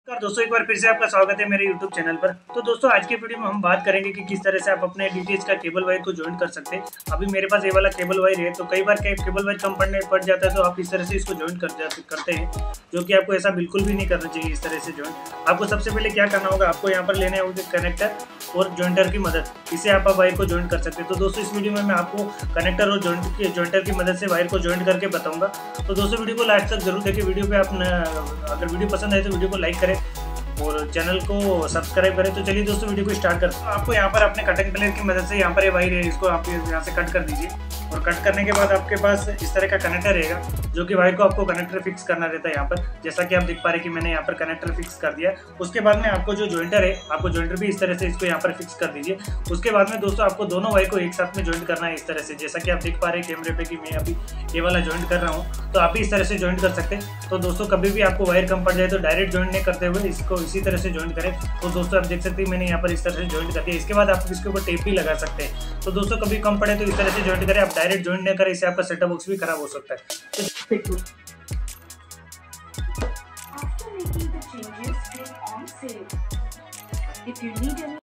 नमस्कार दोस्तों, एक बार फिर से आपका स्वागत है मेरे YouTube चैनल पर। तो दोस्तों आज की वीडियो में हम बात करेंगे कि किस तरह से आप अपने डीटीएच का केबल वायर को जॉइन कर सकते हैं। अभी मेरे पास ये वाला केबल वायर है, तो कई बार केबल वायर कम पड़ जाता है, तो आप इस तरह से इसको जॉइन करते हैं, जो कि आपको ऐसा बिल्कुल भी नहीं करना चाहिए। इस तरह से जॉइन आपको सबसे पहले क्या करना होगा, आपको यहाँ पर लेने होंगे कनेक्टर और जॉइंटर की मदद, इससे आप वायर को जॉइन कर सकते हैं। तो दोस्तों इस वीडियो में मैं आपको कनेक्टर और जॉइंटर की मदद से वायर को जॉइन करके बताऊंगा। तो दोस्तों वीडियो को लास्ट तक जरूर देखें। वीडियो पे आप अगर वीडियो पसंद आए तो वीडियो को लाइक करें और चैनल को सब्सक्राइब करें। तो चलिए दोस्तों वीडियो को स्टार्ट करते हैं। आपको यहाँ पर अपने कटिंग प्लेयर की मदद से यहाँ पर ये वायर है, इसको आप यहाँ से कट कर दीजिए और कट करने के बाद आपके पास इस तरह का कनेक्टर रहेगा, जो कि वायर को आपको कनेक्टर फिक्स करना रहता है। यहाँ पर जैसा कि आप देख पा रहे हैं कि मैंने यहाँ पर कनेक्टर फिक्स कर दिया। उसके बाद में आपको जो जॉइंटर है, आपको जॉइंटर भी इस तरह से इसको यहाँ पर फिक्स कर दीजिए। उसके बाद में दोस्तों आपको दोनों वायर को एक साथ में ज्वाइंट करना है इस तरह से, जैसा कि आप देख पा रहे हैं कैमरे पे कि मैं अभी ये वाला ज्वाइंट कर रहा हूँ। तो आप भी इस तरह से ज्वाइंट कर सकते हैं। तो दोस्तों कभी भी आपको वायर कम पड़ जाए तो डायरेक्ट ज्वाइंट नहीं करते हुए इसको इसी तरह से ज्वाइंट करें। तो दोस्तों आप देख सकते हैं मैंने यहाँ पर इस तरह से ज्वाइंट कर दिया। इसके बाद आप इसके ऊपर टेप भी लगा सकते हैं। तो दोस्तों कभी कम पड़े तो इस तरह से ज्वाइंट करें, आप डायरेक्ट ज्वाइंट नहीं करें, इससे आपका सेटअप बॉक्स भी खराब हो सकता है। After making the changes, click on Save. If you need any